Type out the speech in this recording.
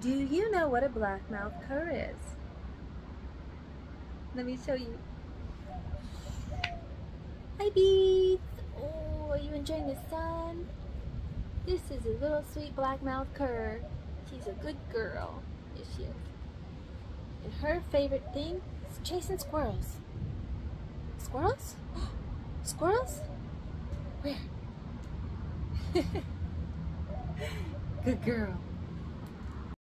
Do you know what a black mouth cur is? Let me show you. Hi, Beats. Oh, are you enjoying the sun? This is a little sweet black mouth cur. She's a good girl. Yes, she is. And her favorite thing is chasing squirrels. Squirrels? Squirrels? Where? Good girl.